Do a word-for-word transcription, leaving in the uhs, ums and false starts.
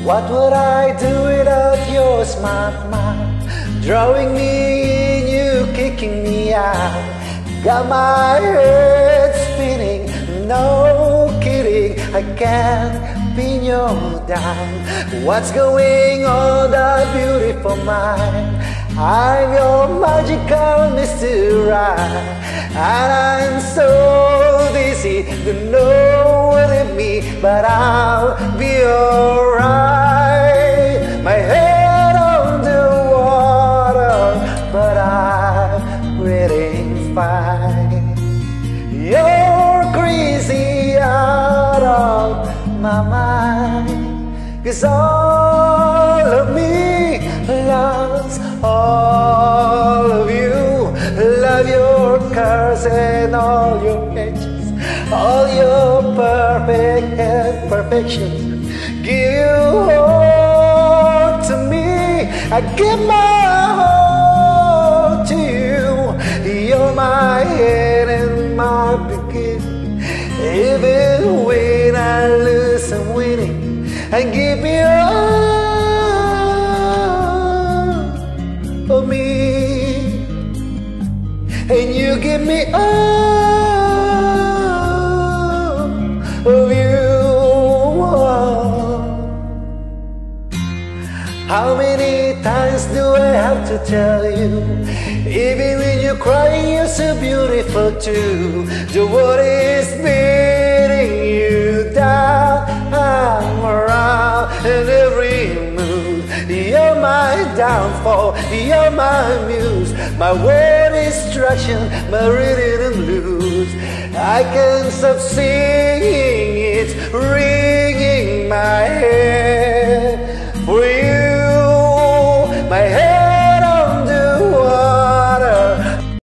What would I do without your smart mouth? Drawing me in, you kicking me out. Got my head spinning, no kidding, I can't pin you down. What's going on, that beautiful mind? I'm your magical mystery ride, and I'm so dizzy, don't know what it means, but I'll be alright. My head on the water, but I'm breathing fine. You're crazy out of my mind, 'cause all of me loves all of you. Love your curves and all your edges, all your perfect imperfections. Give you all to me, I give my all to you. You're my end and my beginning. Even when I lose, I'm winning. I give you all of me, and you give me all of you. How many times do I have to tell you? Even when you're crying, you're so beautiful too. The world is beating you down. I'm around in every mood. You're my downfall, you're my muse, my word instruction, my rhythm and blues. I can't stop singing, it's ringing my head.